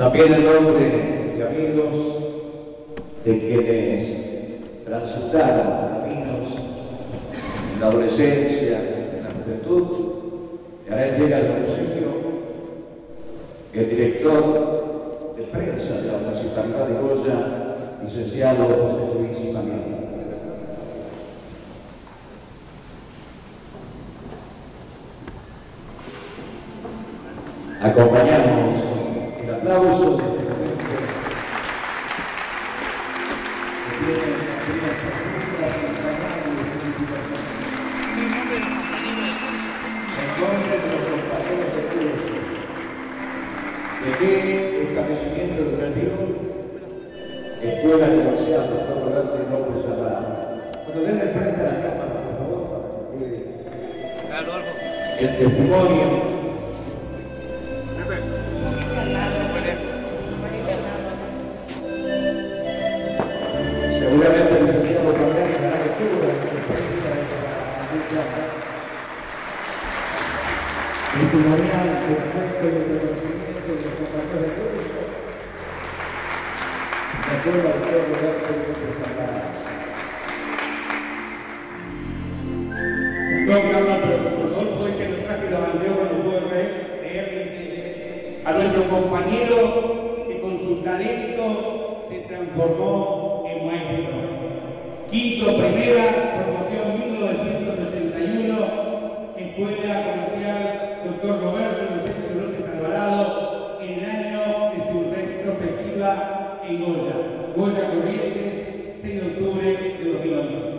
También en nombre de amigos, de quienes transitaron caminos en la adolescencia, en la juventud, le hará entrega del obsequio el director de prensa de la Municipalidad de Goya, licenciado José Luis Pamiano. Acompañamos el aplauso de este momento que tiene profundas entrañables significaciones. En nombre de los compañeros de curso, de qué establecimiento educativo, Escuela Comercial Dr. Roberto López Alvarado. Cuando den de frente a la cámara, por favor, para que el testimonio. Seguramente el licenciado Pamiano dará lectura de su práctica de la testimonial perfecto y de conocimiento de los compañeros de curso. De acuerdo al doctor Roberto López Alvarado. Don Carlos Rodolfo dice que traje los anteojos, no puedo leer, dice a nuestro compañero que con su talento se transformó en maestro. Quinto primera, promoción 1981, Escuela Comercial Dr. Roberto López Alvarado, en el año de su retrospectiva en Goya. Goya Corrientes, 6 de octubre de 2011.